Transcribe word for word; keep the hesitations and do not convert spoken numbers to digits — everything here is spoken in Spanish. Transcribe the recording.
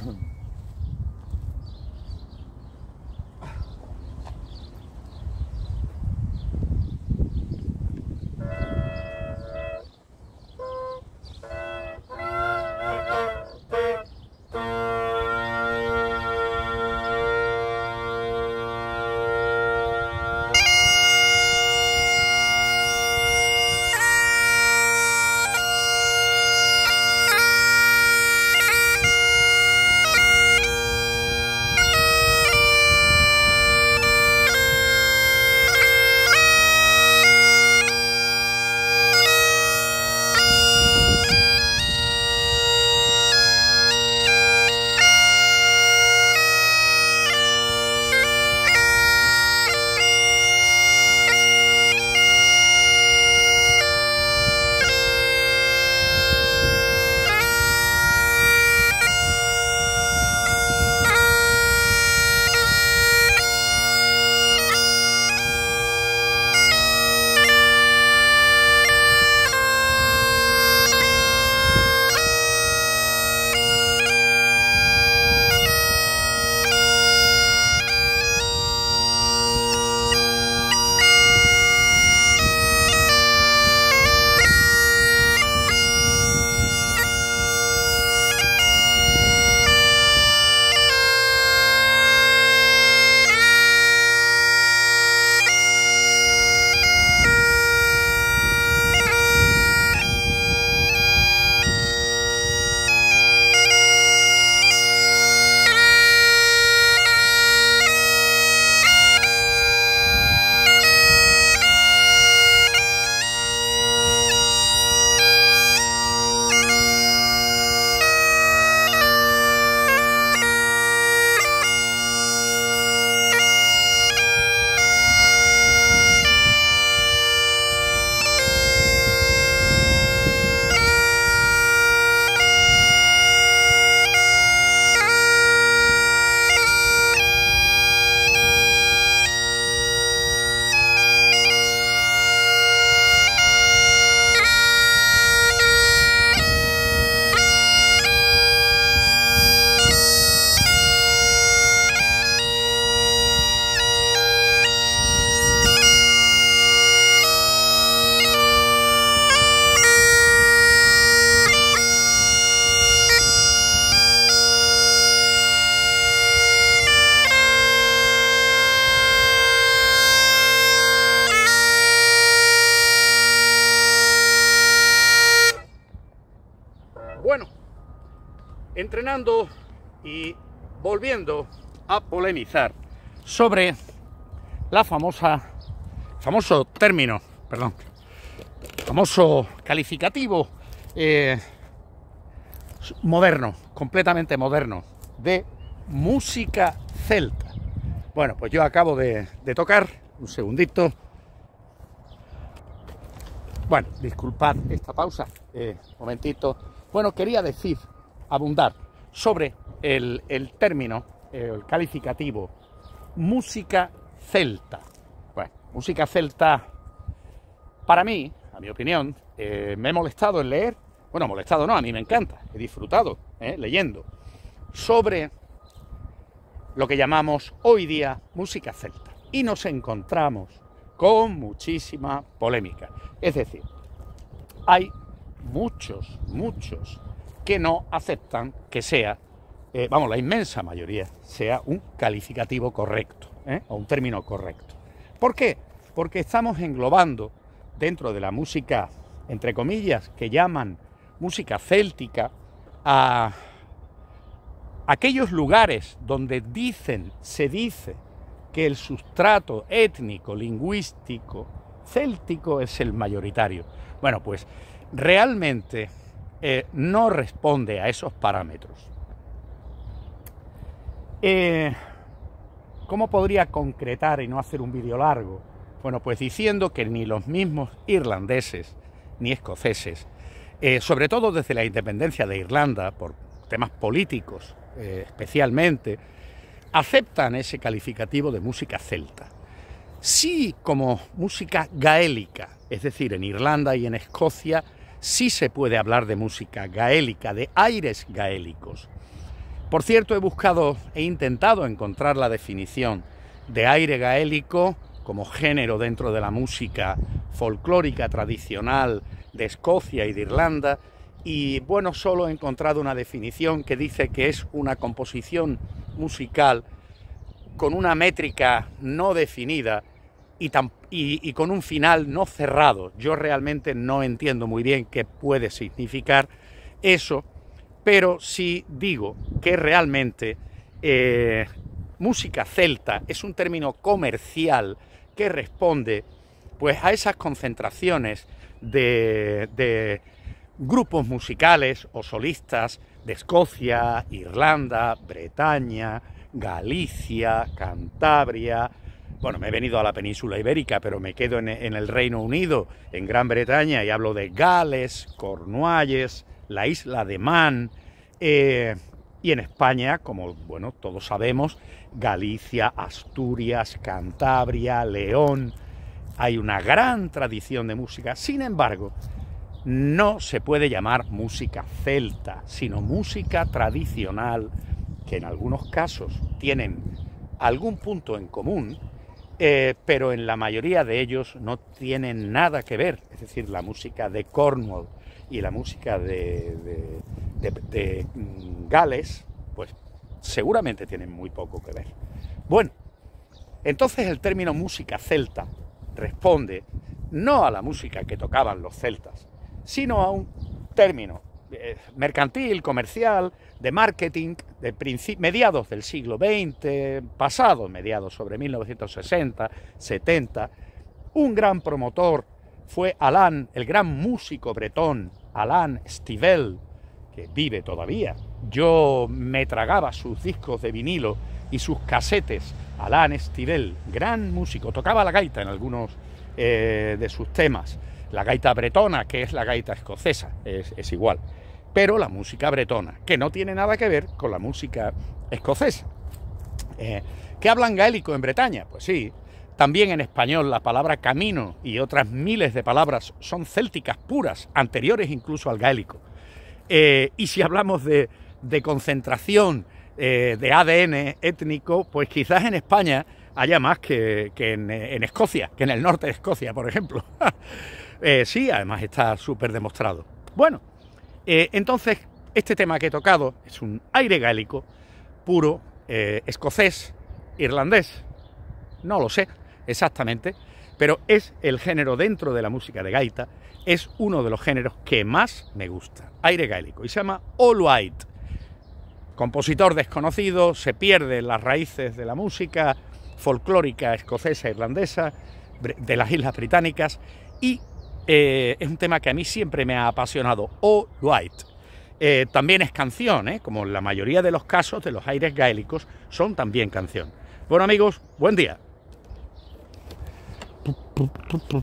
Bueno, entrenando y volviendo a polemizar sobre la famosa, famoso término, perdón, famoso calificativo eh, moderno, completamente moderno, de música celta. Bueno, pues yo acabo de, de tocar, un segundito. Bueno, disculpad esta pausa, eh, momentito. Bueno, quería decir, abundar sobre el, el término, el calificativo, música celta. Bueno, música celta, para mí, a mi opinión, eh, me he molestado en leer, bueno, molestado no, a mí me encanta, he disfrutado eh, leyendo, sobre lo que llamamos hoy día música celta. Y nos encontramos con muchísima polémica. Es decir, hay muchos, muchos que no aceptan que sea, eh, vamos, la inmensa mayoría, sea un calificativo correcto, ¿eh? o un término correcto. ¿Por qué? Porque estamos englobando dentro de la música, entre comillas, que llaman música céltica, a aquellos lugares donde dicen, se dice, que el sustrato étnico, lingüístico, céltico es el mayoritario. Bueno, pues realmente eh, no responde a esos parámetros. Eh, ¿Cómo podría concretar y no hacer un vídeo largo? Bueno, pues diciendo que ni los mismos irlandeses ni escoceses, eh, sobre todo desde la independencia de Irlanda, por temas políticos eh, especialmente, aceptan ese calificativo de música celta. Sí, como música gaélica, es decir, en Irlanda y en Escocia sí se puede hablar de música gaélica, de aires gaélicos, Por cierto, he buscado, he intentado encontrar la definición de aire gaélico como género dentro de la música folclórica tradicional de Escocia y de Irlanda, y bueno, solo he encontrado una definición que dice que es una composición musical con una métrica no definida y, tan, y, y con un final no cerrado. Yo realmente no entiendo muy bien qué puede significar eso, pero sí digo que realmente eh, música celta es un término comercial que responde pues a esas concentraciones de, de grupos musicales o solistas de Escocia, Irlanda, Bretaña, Galicia, Cantabria. Bueno, me he venido a la península ibérica, pero me quedo en, en el Reino Unido, en Gran Bretaña, y hablo de Gales, Cornualles, la isla de Man, eh, y en España, como bueno, todos sabemos, Galicia, Asturias, Cantabria, León. Hay una gran tradición de música. Sin embargo, no se puede llamar música celta, sino música tradicional, que en algunos casos tienen algún punto en común, eh, pero en la mayoría de ellos no tienen nada que ver. Es decir, la música de Cornwall y la música de, de, de, de Gales, pues seguramente tienen muy poco que ver. Bueno, entonces el término música celta responde no a la música que tocaban los celtas, sino a un término eh, mercantil, comercial, de marketing, de mediados del siglo veinte, pasado, mediados sobre mil novecientos sesenta, setenta. Un gran promotor fue Alain, el gran músico bretón, Alain Stivell, que vive todavía. Yo me tragaba sus discos de vinilo y sus casetes. Alain Stivell, gran músico, tocaba la gaita en algunos eh, de sus temas. La gaita bretona, que es la gaita escocesa, es, es igual. Pero la música bretona, que no tiene nada que ver con la música escocesa. Eh, ¿Qué hablan gaélico en Bretaña? Pues sí, también en español la palabra camino y otras miles de palabras son célticas puras, anteriores incluso al gaélico. Eh, y si hablamos de, de concentración eh, de A D N étnico, pues quizás en España haya más que, que en, en Escocia, que en el norte de Escocia, por ejemplo. eh, sí, además está súper demostrado. Bueno, eh, entonces este tema que he tocado es un aire gaélico puro, eh, escocés, irlandés, no lo sé exactamente, pero es el género dentro de la música de gaita, es uno de los géneros que más me gusta, aire gaélico, y se llama All White. Compositor desconocido, se pierde en las raíces de la música folclórica escocesa e irlandesa, de las Islas Británicas, y eh, es un tema que a mí siempre me ha apasionado, All White. Eh, también es canción, ¿eh? Como la mayoría de los casos de los aires gaélicos son también canción. Bueno amigos, buen día.